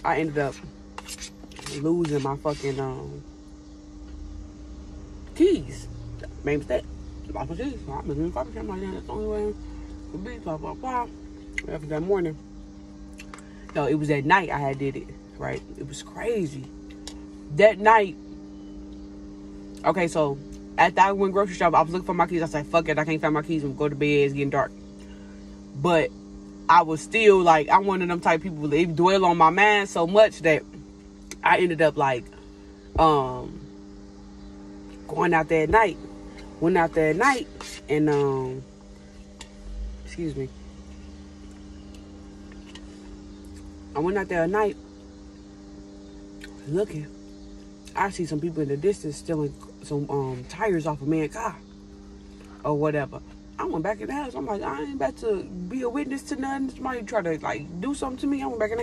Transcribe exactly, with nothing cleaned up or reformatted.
I ended up losing my fucking um keys. Made a mistake. Lost my keys. So I was in the fucking. I'm like, yeah, that's the only way it could be. Blah blah blah. After that morning. No, it was at night I had did it. Right? It was crazy. That night. Okay, so after I went grocery shop, I was looking for my keys. I said, fuck it, I can't find my keys and go to bed. It's getting dark. But I was still like, I'm one of them type of people that dwell on my mind so much that I ended up like um going out there at night. Went out there at night and um excuse me. I went out there at night looking. I see some people in the distance stealing some um tires off a man's car or whatever. I went back in the house. I'm like, I ain't about to be a witness to nothing. Somebody try to like do something to me. I went back in the